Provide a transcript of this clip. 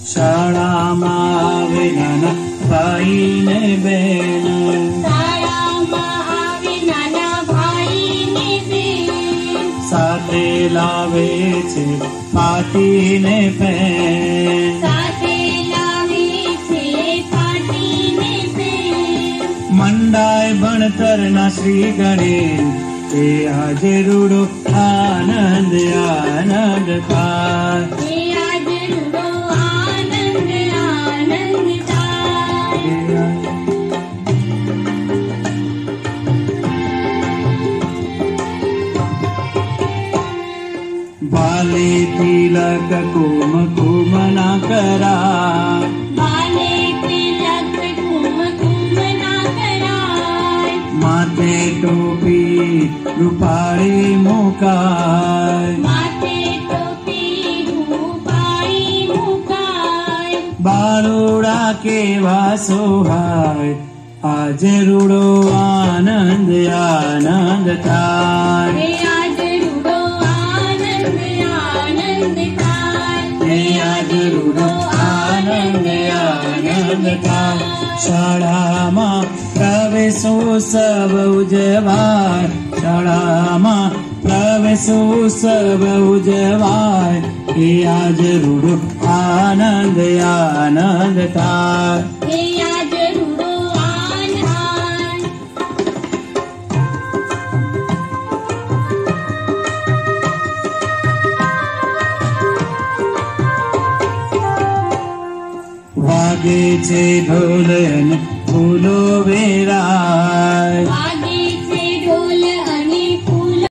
શાળામાં આવે નાના ભાઈ ને બેન, શાળામાં આવે નાના ભાઈ ને બેન, સાથે લાવે છે પાટી ને પેન, સાથે લાવે છે પાટી ને પેન, મંડાય ભણતરના શ્રી ગણેશ, તે આજે રૂડો આનંદ આનંદ થાય, એ આજ રૂડો આનંદ આનંદ થાય. બાલે તિલક કુમકુમ ના કરાય, બાલે તિલક કુમકુમ ના કરાય, માથે ટોપી રૂપાળી મુકાય, માથે ટોપી રૂપાળી મુકાય, બાળોડા કેવા સોહાય, આજે રૂડો આનંદ આનંદ થાય, એ આજ રૂડો આનંદ આનંદ થાય, એ આજે રૂડો આનંદ આનંદ થાય. શાળામાં પ્રવેશોત્સવ ઉજવાય, શાળામાં પ્રવેશોત્સવ ઉજવાય, એ આજ રૂડો આનંદ આનંદ થાય. એ આજ રૂડો આનંદ. વાગે છે ઢોલ અને ફૂલો વેરાય,